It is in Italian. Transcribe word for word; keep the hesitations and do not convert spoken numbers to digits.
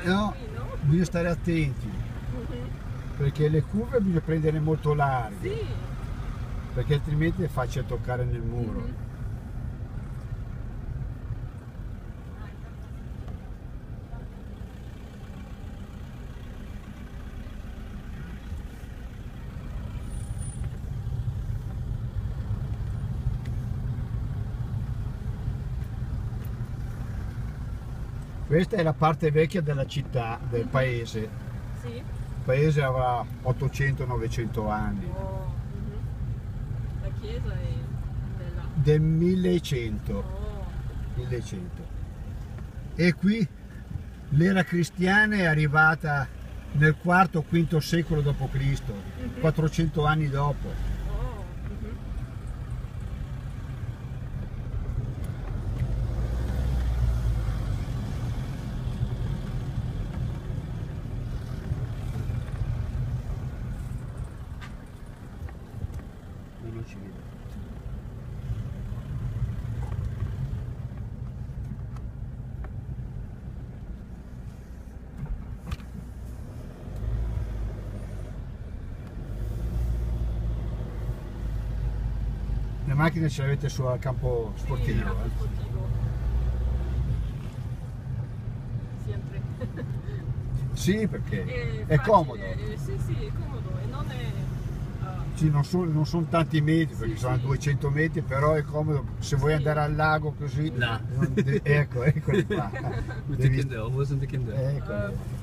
No, qui, no? bisogna stare attenti, Mhm. perché le curve bisogna prendere molto larghe, Sì. perché altrimenti è facile toccare nel muro. Mhm. Questa è la parte vecchia della città, del Mhm. paese. Sì. Il paese avrà ottocento novecento anni, Oh, mhm. La chiesa è della... del millecento. Oh. millecento. E qui l'era cristiana è arrivata nel quarto o quinto secolo dopo Cristo, Mhm. quattrocento anni dopo. Oh. Mhm. Non ci vedo. Le macchine ce le avete sul campo Sì, sportivo. campo eh? sportivo. Sempre. Sì, perché È è facile, comodo. eh, sì, sì, è comodo e non è... ah, Sì, non, sono, non sono tanti metri, perché Sì, sono sì. duecento metri, però è comodo. Se vuoi Sì. andare al lago così, No. non de- ecco, eccoli qua. Met de Devi- kinderen, hoe zijn de kinderen? Eccoli. eh,